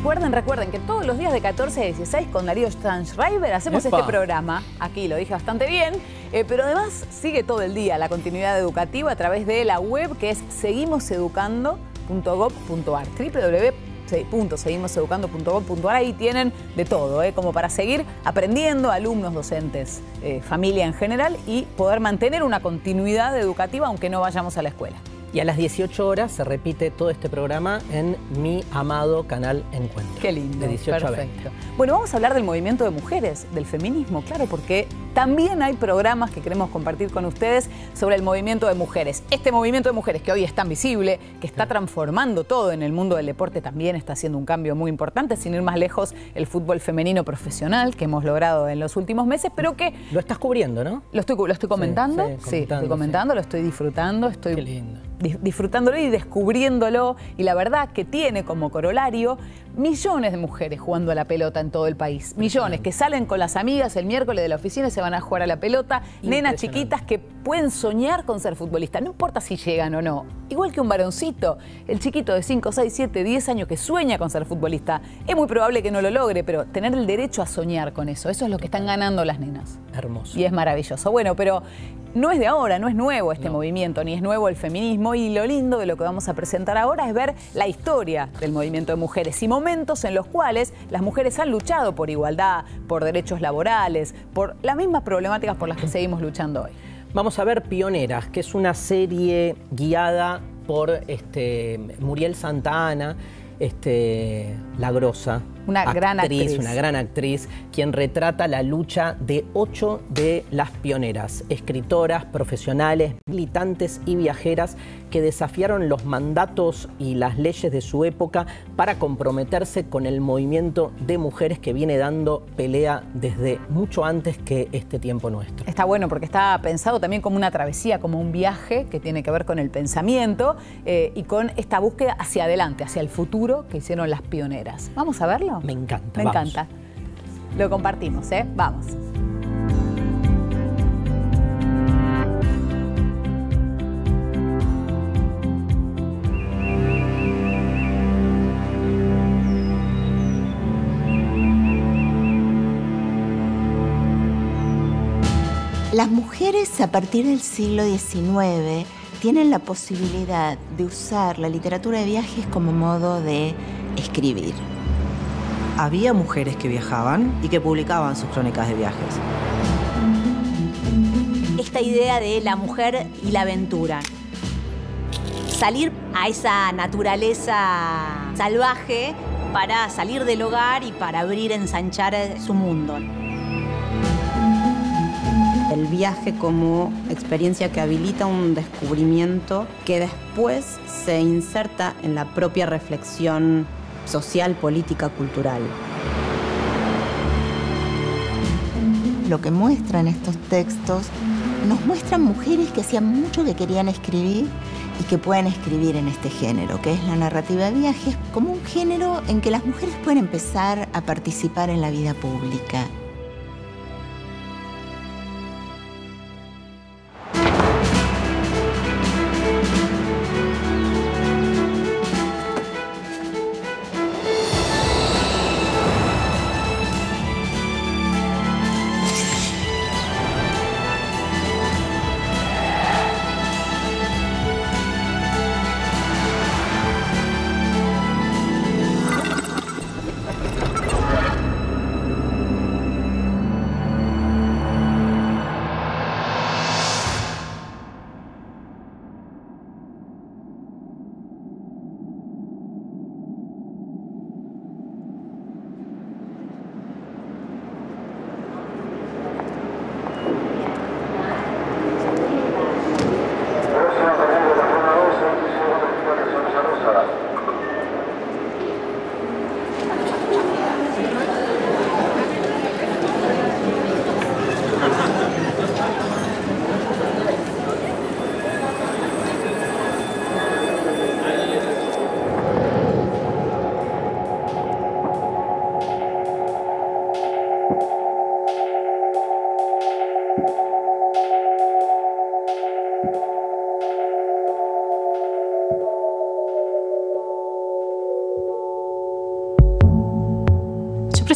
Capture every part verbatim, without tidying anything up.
recuerden, recuerden que todos los días de catorce a dieciséis con Darío Stanschreiber hacemos ¡Epa! este programa. Aquí lo dije bastante bien, eh, pero además sigue todo el día la continuidad educativa a través de la web que es seguimoseducando punto gob punto ar, doble u doble u doble u punto seguimoseducando punto gob punto ar. Ahí tienen de todo, eh, como para seguir aprendiendo, alumnos, docentes, eh, familia en general, y poder mantener una continuidad educativa aunque no vayamos a la escuela. Y a las dieciocho horas se repite todo este programa en mi amado canal Encuentro. Qué lindo, de dieciocho a perfecto. veinte. Bueno, vamos a hablar del movimiento de mujeres, del feminismo, claro, porque también hay programas que queremos compartir con ustedes sobre el movimiento de mujeres. Este movimiento de mujeres que hoy es tan visible, que está transformando todo en el mundo del deporte, también está haciendo un cambio muy importante, sin ir más lejos, el fútbol femenino profesional que hemos logrado en los últimos meses, pero que... Lo estás cubriendo, ¿no? Lo estoy, lo estoy comentando, sí, sí, sí, comentando, estoy comentando, sí. Lo estoy disfrutando, estoy... Qué lindo. disfrutándolo y descubriéndolo, y la verdad que tiene como corolario millones de mujeres jugando a la pelota en todo el país, millones que salen con las amigas el miércoles de la oficina y se van a jugar a la pelota, nenas chiquitas que pueden soñar con ser futbolistas, no importa si llegan o no, igual que un varoncito, el chiquito de cinco, seis, siete, diez años que sueña con ser futbolista, es muy probable que no lo logre, pero tener el derecho a soñar con eso, eso es lo que están ganando las nenas. Hermoso. Y es maravilloso. Bueno, pero no es de ahora, no es nuevo este no. movimiento, ni es nuevo el feminismo, y lo lindo de lo que vamos a presentar ahora es ver la historia del movimiento de mujeres y momentos en los cuales las mujeres han luchado por igualdad, por derechos laborales, por las mismas problemáticas por las que seguimos luchando hoy. Vamos a ver Pioneras, que es una serie guiada por este, Muriel Santa Ana, este, la grosa. Una actriz, gran actriz. Una gran actriz, quien retrata la lucha de ocho de las pioneras, escritoras, profesionales, militantes y viajeras que desafiaron los mandatos y las leyes de su época para comprometerse con el movimiento de mujeres que viene dando pelea desde mucho antes que este tiempo nuestro. Está bueno porque está pensado también como una travesía, como un viaje que tiene que ver con el pensamiento eh, y con esta búsqueda hacia adelante, hacia el futuro que hicieron las pioneras. ¿Vamos a verlo? Me encanta. Me vamos. encanta. Lo compartimos, ¿eh? Vamos. Las mujeres a partir del siglo diecinueve tienen la posibilidad de usar la literatura de viajes como modo de escribir. Había mujeres que viajaban y que publicaban sus crónicas de viajes. Esta idea de la mujer y la aventura. Salir a esa naturaleza salvaje para salir del hogar y para abrir, ensanchar su mundo. El viaje como experiencia que habilita un descubrimiento que después se inserta en la propia reflexión social, política, cultural. Lo que muestran estos textos nos muestran mujeres que hacían mucho que querían escribir y que pueden escribir en este género, que es la narrativa de viajes, como un género en que las mujeres pueden empezar a participar en la vida pública.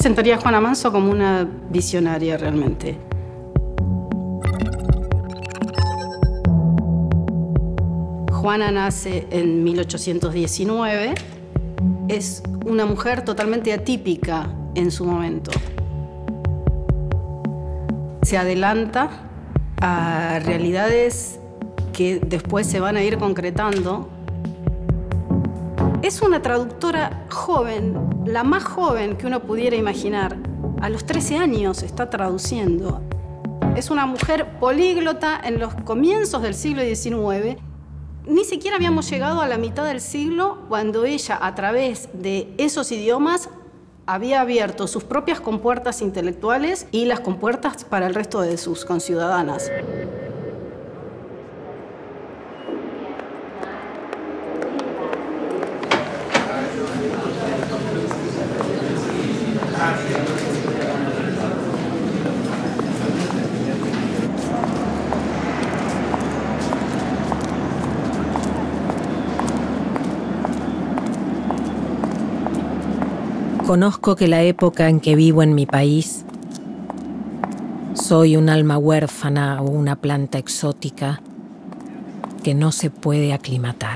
presentaría a Juana Manso como una visionaria realmente. Juana nace en mil ochocientos diecinueve. Es una mujer totalmente atípica en su momento. Se adelanta a realidades que después se van a ir concretando. Es una traductora joven, la más joven que uno pudiera imaginar. A los trece años está traduciendo. Es una mujer políglota en los comienzos del siglo diecinueve. Ni siquiera habíamos llegado a la mitad del siglo cuando ella, a través de esos idiomas, había abierto sus propias compuertas intelectuales y las compuertas para el resto de sus conciudadanas. Conozco que la época en que vivo en mi país, soy un alma huérfana o una planta exótica que no se puede aclimatar.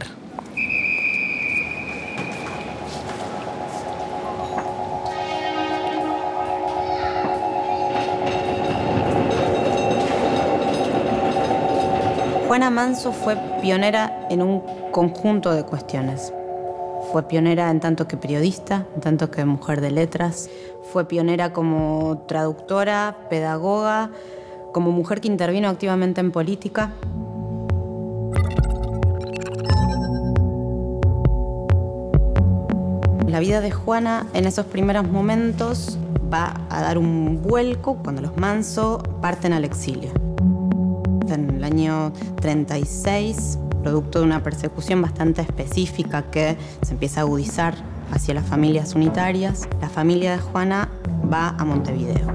Juana Manso fue pionera en un conjunto de cuestiones. Fue pionera en tanto que periodista, en tanto que mujer de letras. Fue pionera como traductora, pedagoga, como mujer que intervino activamente en política. La vida de Juana en esos primeros momentos va a dar un vuelco cuando los Manso parten al exilio. En el año treinta y seis, producto de una persecución bastante específica que se empieza a agudizar hacia las familias unitarias, la familia de Juana va a Montevideo.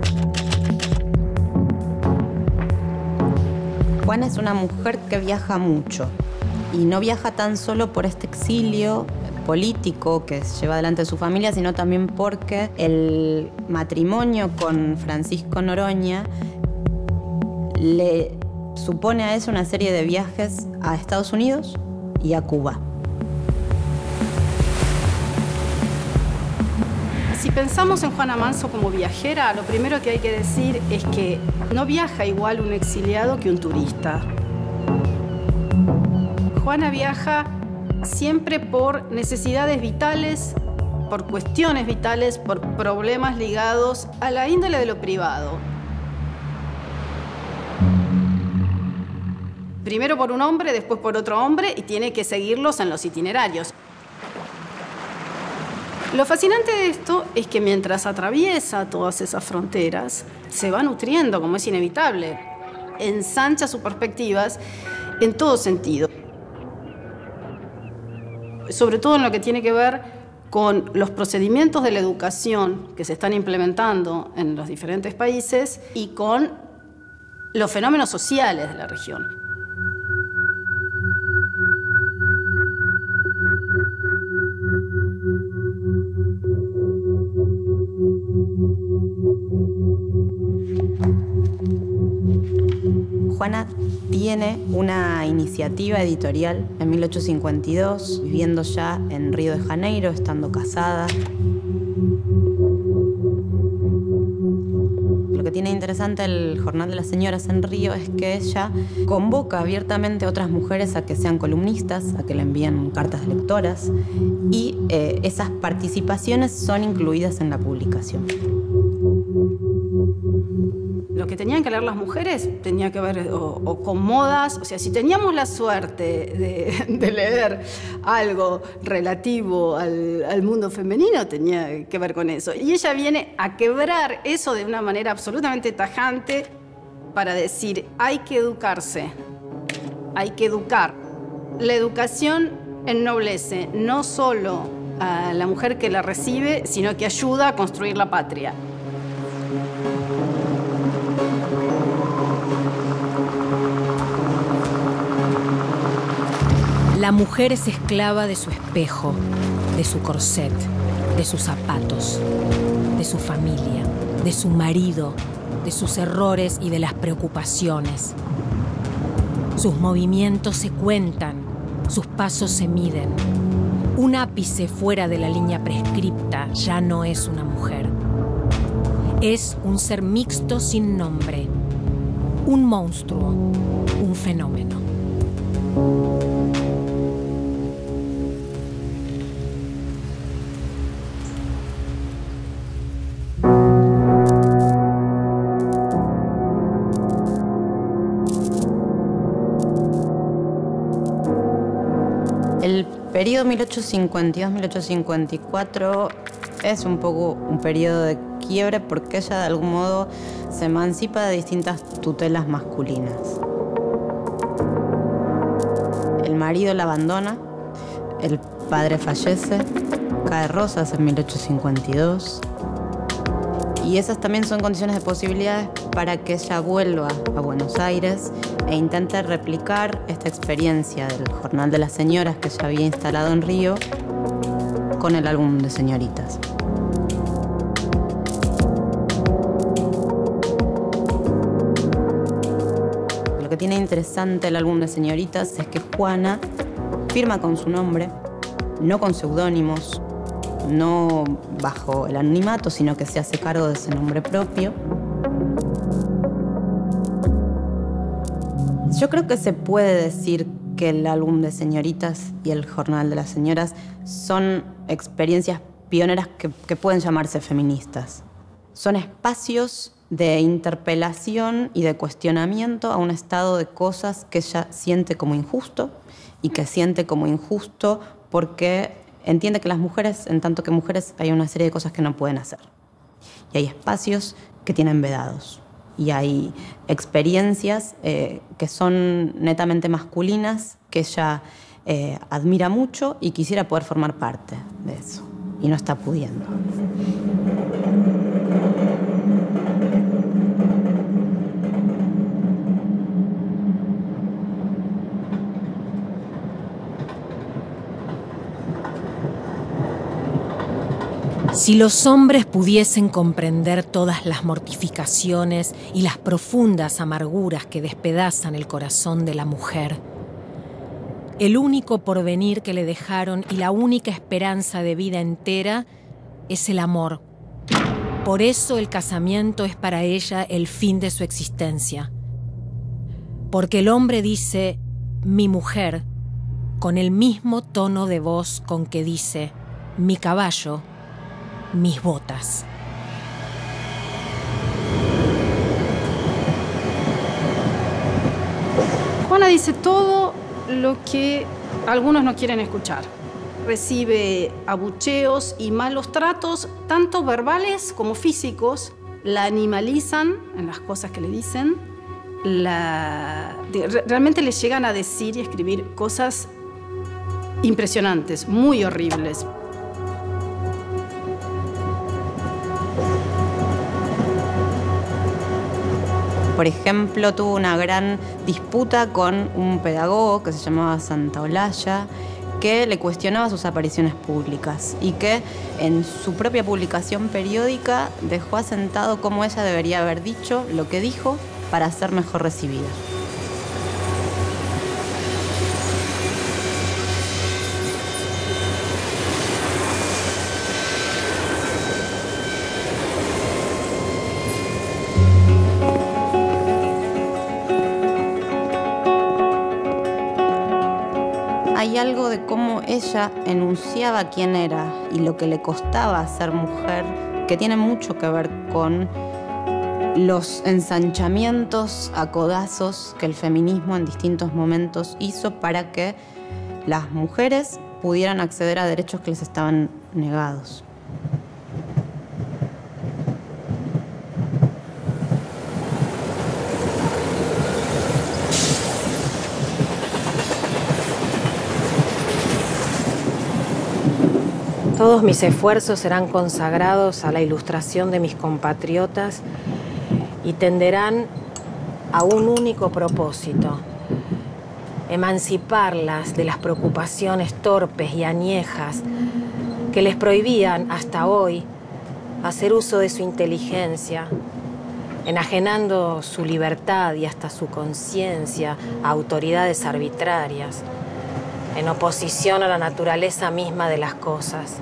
Juana es una mujer que viaja mucho y no viaja tan solo por este exilio político que lleva adelante su familia, sino también porque el matrimonio con Francisco Noroña le supone a eso una serie de viajes a Estados Unidos y a Cuba. Si pensamos en Juana Manso como viajera, lo primero que hay que decir es que no viaja igual un exiliado que un turista. Juana viaja siempre por necesidades vitales, por cuestiones vitales, por problemas ligados a la índole de lo privado. Primero por un hombre, después por otro hombre, y tiene que seguirlos en los itinerarios. Lo fascinante de esto es que mientras atraviesa todas esas fronteras, se va nutriendo, como es inevitable. Ensancha sus perspectivas en todo sentido. Sobre todo en lo que tiene que ver con los procedimientos de la educación que se están implementando en los diferentes países y con los fenómenos sociales de la región. Juana tiene una iniciativa editorial en mil ochocientos cincuenta y dos, viviendo ya en Río de Janeiro, estando casada. Lo que tiene interesante el Jornal de las Señoras en Río es que ella convoca abiertamente a otras mujeres a que sean columnistas, a que le envíen cartas de lectoras, y eh, esas participaciones son incluidas en la publicación. Lo que tenían que leer las mujeres tenía que ver o, o con modas, o sea, si teníamos la suerte de, de leer algo relativo al, al mundo femenino, tenía que ver con eso. Y ella viene a quebrar eso de una manera absolutamente tajante para decir, hay que educarse, hay que educar. La educación ennoblece no solo a la mujer que la recibe, sino que ayuda a construir la patria. La mujer es esclava de su espejo, de su corset, de sus zapatos, de su familia, de su marido, de sus errores y de las preocupaciones. Sus movimientos se cuentan, sus pasos se miden. Un ápice fuera de la línea prescripta ya no es una mujer. Es un ser mixto sin nombre, un monstruo, un fenómeno. El periodo mil ochocientos cincuenta y dos a mil ochocientos cincuenta y cuatro es un poco un periodo de quiebre porque ella de algún modo se emancipa de distintas tutelas masculinas. El marido la abandona, el padre fallece, cae Rosas en mil ochocientos cincuenta y dos. Y esas también son condiciones de posibilidades para que ella vuelva a Buenos Aires e intente replicar esta experiencia del Jornal de las Señoras que ella había instalado en Río con el álbum de señoritas. Lo que tiene interesante el álbum de señoritas es que Juana firma con su nombre, no con seudónimos, no bajo el anonimato, sino que se hace cargo de ese nombre propio. Yo creo que se puede decir que el álbum de señoritas y el Jornal de las Señoras son experiencias pioneras que, que pueden llamarse feministas. Son espacios de interpelación y de cuestionamiento a un estado de cosas que ella siente como injusto y que siente como injusto porque entiende que las mujeres, en tanto que mujeres, hay una serie de cosas que no pueden hacer. Y hay espacios que tienen vedados. Y hay experiencias eh, que son netamente masculinas, que ella eh, admira mucho y quisiera poder formar parte de eso. Y no está pudiendo. Si los hombres pudiesen comprender todas las mortificaciones y las profundas amarguras que despedazan el corazón de la mujer, el único porvenir que le dejaron y la única esperanza de vida entera es el amor. Por eso el casamiento es para ella el fin de su existencia. Porque el hombre dice, mi mujer, con el mismo tono de voz con que dice, mi caballo, mis botas. Juana dice todo lo que algunos no quieren escuchar. Recibe abucheos y malos tratos, tanto verbales como físicos. La animalizan en las cosas que le dicen. La... Realmente le llegan a decir y escribir cosas impresionantes, muy horribles. Por ejemplo, tuvo una gran disputa con un pedagogo que se llamaba Santaolalla, que le cuestionaba sus apariciones públicas y que en su propia publicación periódica dejó asentado cómo ella debería haber dicho lo que dijo para ser mejor recibida. Hay algo de cómo ella enunciaba quién era y lo que le costaba ser mujer, que tiene mucho que ver con los ensanchamientos a codazos que el feminismo en distintos momentos hizo para que las mujeres pudieran acceder a derechos que les estaban negados. Todos mis esfuerzos serán consagrados a la ilustración de mis compatriotas y tenderán a un único propósito: emanciparlas de las preocupaciones torpes y añejas que les prohibían hasta hoy hacer uso de su inteligencia, enajenando su libertad y hasta su conciencia a autoridades arbitrarias, en oposición a la naturaleza misma de las cosas.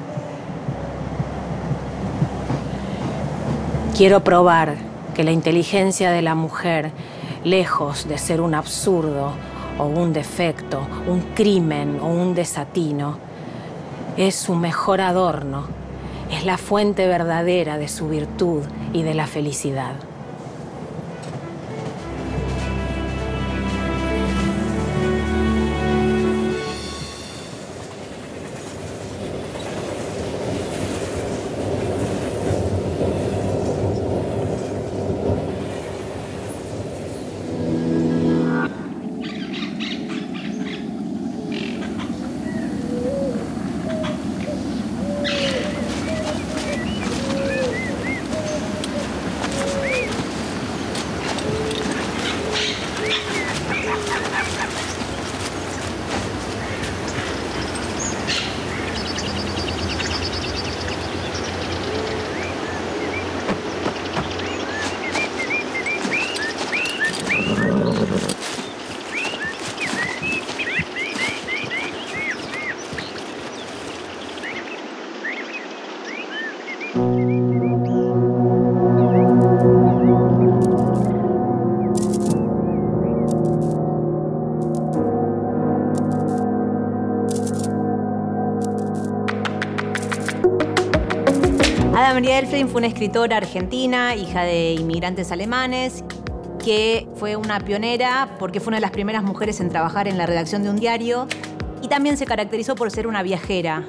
Quiero probar que la inteligencia de la mujer, lejos de ser un absurdo o un defecto, un crimen o un desatino, es su mejor adorno, es la fuente verdadera de su virtud y de la felicidad. Ada María Elflein fue una escritora argentina, hija de inmigrantes alemanes, que fue una pionera porque fue una de las primeras mujeres en trabajar en la redacción de un diario y también se caracterizó por ser una viajera.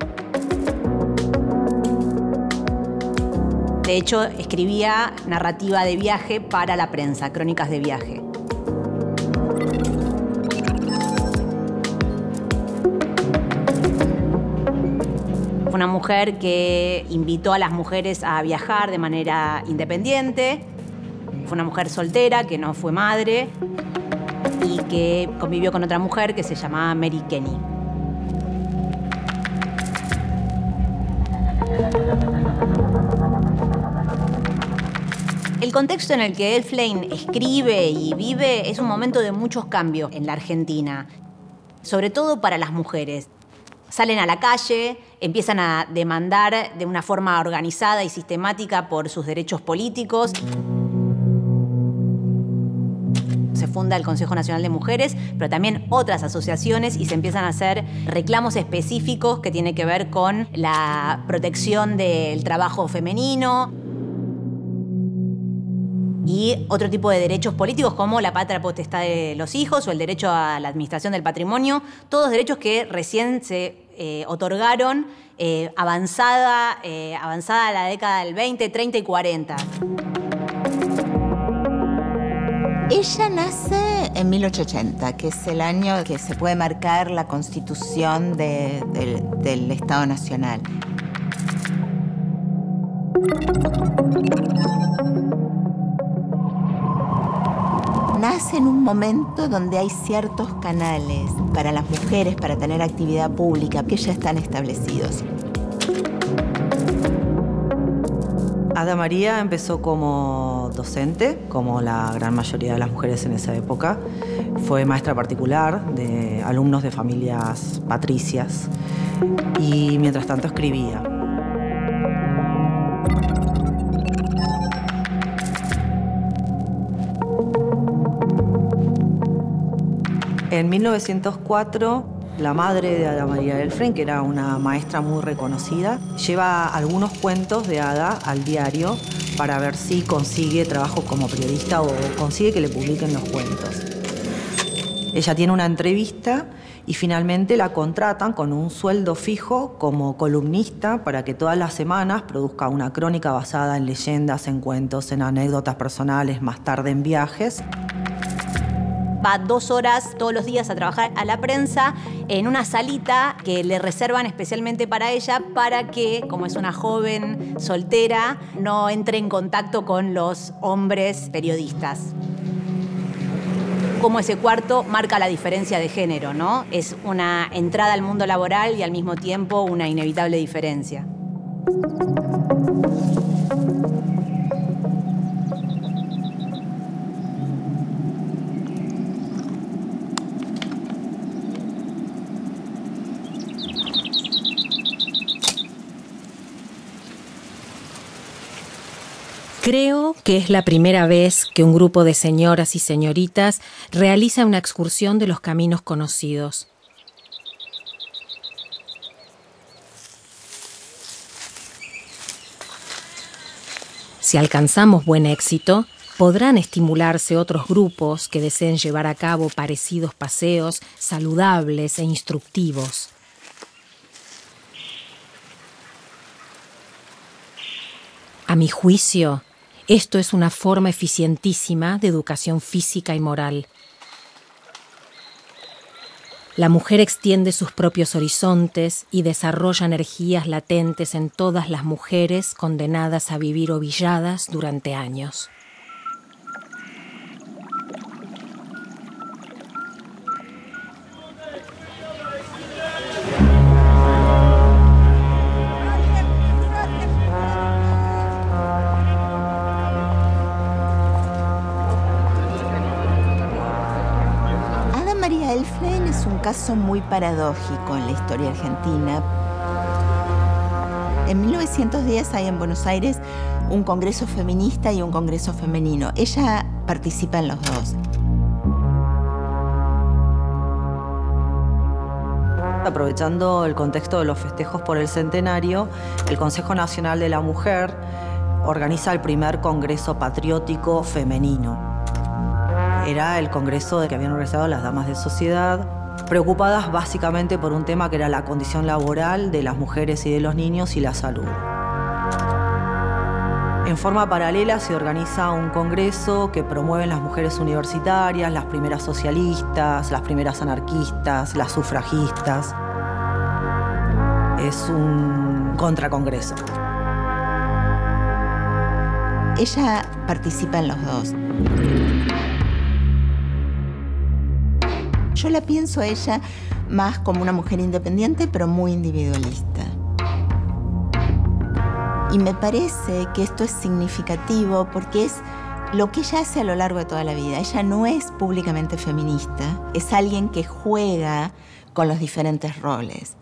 De hecho, escribía narrativa de viaje para la prensa, crónicas de viaje. Fue una mujer que invitó a las mujeres a viajar de manera independiente. Fue una mujer soltera, que no fue madre y que convivió con otra mujer que se llamaba Mary Kenny. El contexto en el que Elflein escribe y vive es un momento de muchos cambios en la Argentina, sobre todo para las mujeres. Salen a la calle, empiezan a demandar de una forma organizada y sistemática por sus derechos políticos. Se funda el Consejo Nacional de Mujeres, pero también otras asociaciones y se empiezan a hacer reclamos específicos que tienen que ver con la protección del trabajo femenino y otro tipo de derechos políticos como la patria potestad de los hijos o el derecho a la administración del patrimonio, todos derechos que recién se eh, otorgaron eh, avanzada, eh, avanzada la década del veinte, treinta y cuarenta. Ella nace en mil ochocientos ochenta, que es el año que se puede marcar la constitución de, de, del Estado Nacional. Nace en un momento donde hay ciertos canales para las mujeres, para tener actividad pública, que ya están establecidos. Ada María empezó como docente, como la gran mayoría de las mujeres en esa época. Fue maestra particular de alumnos de familias patricias y mientras tanto escribía. En mil novecientos cuatro, la madre de Ada María Elflein, que era una maestra muy reconocida, lleva algunos cuentos de Ada al diario para ver si consigue trabajo como periodista o consigue que le publiquen los cuentos. Ella tiene una entrevista y finalmente la contratan con un sueldo fijo como columnista para que todas las semanas produzca una crónica basada en leyendas, en cuentos, en anécdotas personales, más tarde en viajes. Va dos horas todos los días a trabajar a la prensa en una salita que le reservan especialmente para ella para que, como es una joven soltera, no entre en contacto con los hombres periodistas. Como ese cuarto marca la diferencia de género, ¿no? Es una entrada al mundo laboral y al mismo tiempo una inevitable diferencia. Creo que es la primera vez que un grupo de señoras y señoritas realiza una excursión de los caminos conocidos. Si alcanzamos buen éxito, podrán estimularse otros grupos que deseen llevar a cabo parecidos paseos saludables e instructivos. A mi juicio, esto es una forma eficientísima de educación física y moral. La mujer extiende sus propios horizontes y desarrolla energías latentes en todas las mujeres condenadas a vivir ovilladas durante años. Es un caso muy paradójico en la historia argentina. En mil novecientos diez hay en Buenos Aires un congreso feminista y un congreso femenino. Ella participa en los dos. Aprovechando el contexto de los festejos por el centenario, el Consejo Nacional de la Mujer organiza el primer congreso patriótico femenino. Era el congreso que habían organizado las damas de sociedad, preocupadas básicamente por un tema que era la condición laboral de las mujeres y de los niños y la salud. En forma paralela se organiza un congreso que promueven las mujeres universitarias, las primeras socialistas, las primeras anarquistas, las sufragistas. Es un contracongreso. Ella participa en los dos. Yo la pienso a ella más como una mujer independiente, pero muy individualista. Y me parece que esto es significativo porque es lo que ella hace a lo largo de toda la vida. Ella no es públicamente feminista, es alguien que juega con los diferentes roles.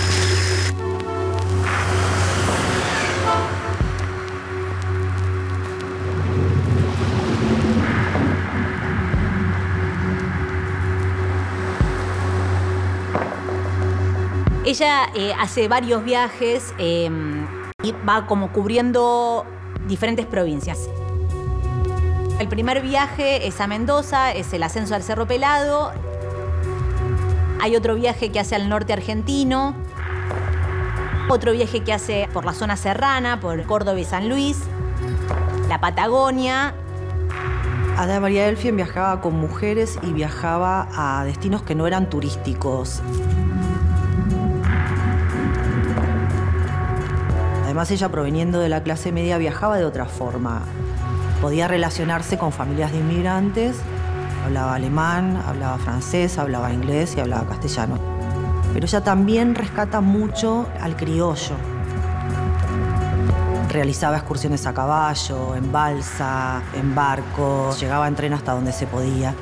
Ella eh, hace varios viajes eh, y va como cubriendo diferentes provincias. El primer viaje es a Mendoza, es el ascenso al Cerro Pelado. Hay otro viaje que hace al norte argentino. Otro viaje que hace por la zona serrana, por Córdoba y San Luis. La Patagonia. Ada María Elfien viajaba con mujeres y viajaba a destinos que no eran turísticos. Además, ella, proveniendo de la clase media, viajaba de otra forma. Podía relacionarse con familias de inmigrantes, hablaba alemán, hablaba francés, hablaba inglés y hablaba castellano. Pero ella también rescata mucho al criollo. Realizaba excursiones a caballo, en balsa, en barco, llegaba en tren hasta donde se podía.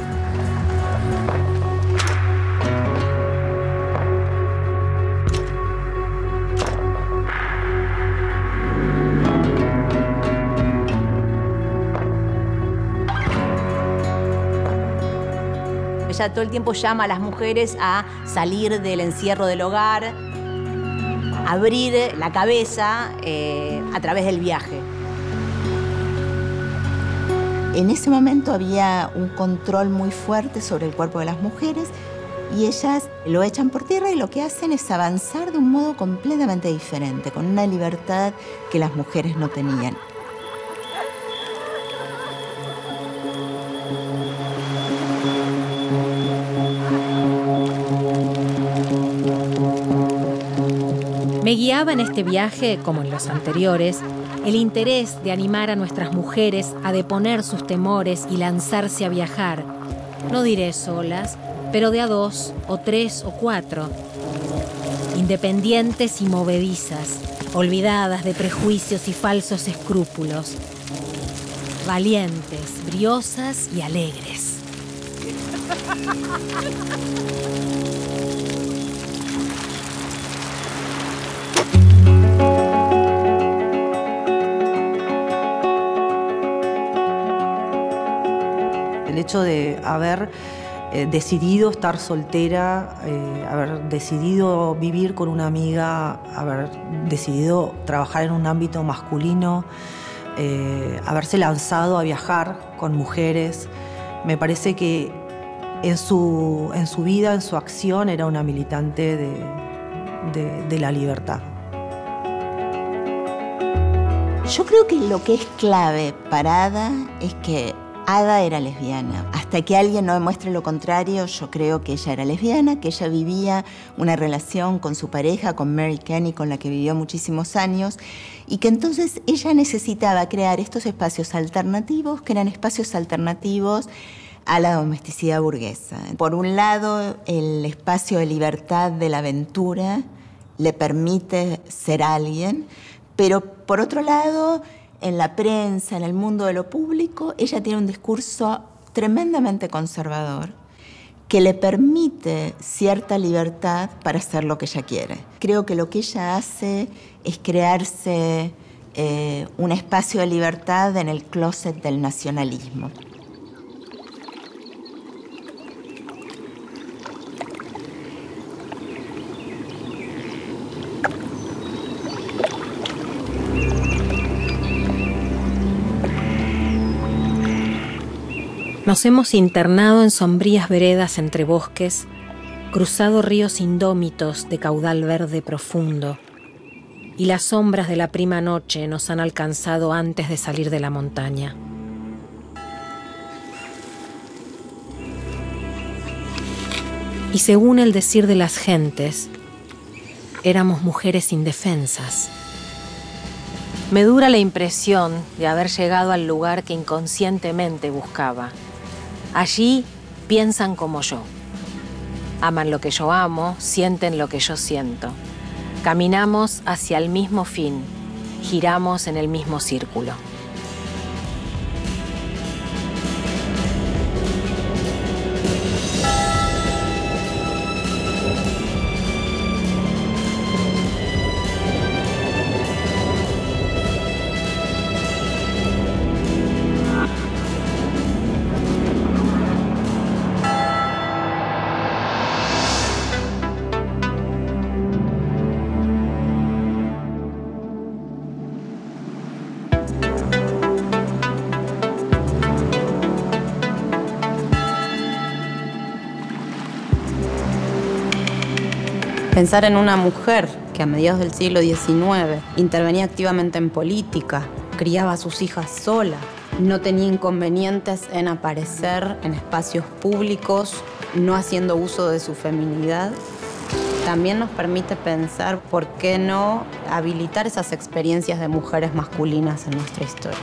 Ella todo el tiempo llama a las mujeres a salir del encierro del hogar, abrir la cabeza eh, a través del viaje. En ese momento había un control muy fuerte sobre el cuerpo de las mujeres y ellas lo echan por tierra y lo que hacen es avanzar de un modo completamente diferente, con una libertad que las mujeres no tenían. Me guiaba en este viaje, como en los anteriores, el interés de animar a nuestras mujeres a deponer sus temores y lanzarse a viajar. No diré solas, pero de a dos, o tres, o cuatro. Independientes y movedizas, olvidadas de prejuicios y falsos escrúpulos. Valientes, briosas y alegres. el hecho de haber eh, decidido estar soltera, eh, haber decidido vivir con una amiga, haber decidido trabajar en un ámbito masculino, eh, haberse lanzado a viajar con mujeres. Me parece que en su, en su vida, en su acción, era una militante de, de, de la libertad. Yo creo que lo que es clave para Ada es que Ada era lesbiana. Hasta que alguien no demuestre lo contrario, yo creo que ella era lesbiana, que ella vivía una relación con su pareja, con Mary Kenny, con la que vivió muchísimos años, y que entonces ella necesitaba crear estos espacios alternativos, que eran espacios alternativos a la domesticidad burguesa. Por un lado, el espacio de libertad de la aventura le permite ser alguien, pero por otro lado, en la prensa, en el mundo de lo público, ella tiene un discurso tremendamente conservador que le permite cierta libertad para hacer lo que ella quiere. Creo que lo que ella hace es crearse eh, un espacio de libertad en el closet del nacionalismo. Nos hemos internado en sombrías veredas entre bosques, cruzado ríos indómitos de caudal verde profundo, y las sombras de la prima noche nos han alcanzado antes de salir de la montaña. Y según el decir de las gentes, éramos mujeres indefensas. Me dura la impresión de haber llegado al lugar que inconscientemente buscaba. Allí piensan como yo. Aman lo que yo amo, sienten lo que yo siento. Caminamos hacia el mismo fin, giramos en el mismo círculo. Pensar en una mujer que a mediados del siglo diecinueve intervenía activamente en política, criaba a sus hijas sola, no tenía inconvenientes en aparecer en espacios públicos, no haciendo uso de su feminidad, también nos permite pensar por qué no habilitar esas experiencias de mujeres masculinas en nuestra historia.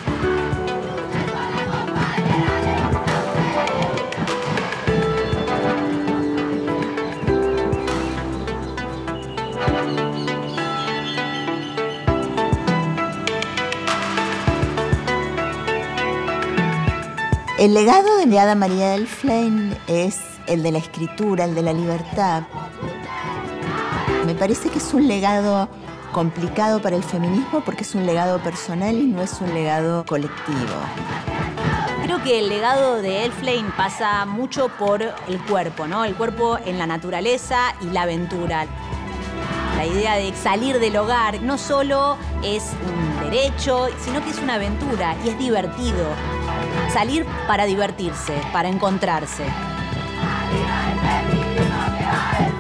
El legado de Ada María Elflein es el de la escritura, el de la libertad. Me parece que es un legado complicado para el feminismo porque es un legado personal y no es un legado colectivo. Creo que el legado de Elflein pasa mucho por el cuerpo, ¿no? El cuerpo en la naturaleza y la aventura. La idea de salir del hogar no solo es un derecho, sino que es una aventura y es divertido. Salir para divertirse, para encontrarse.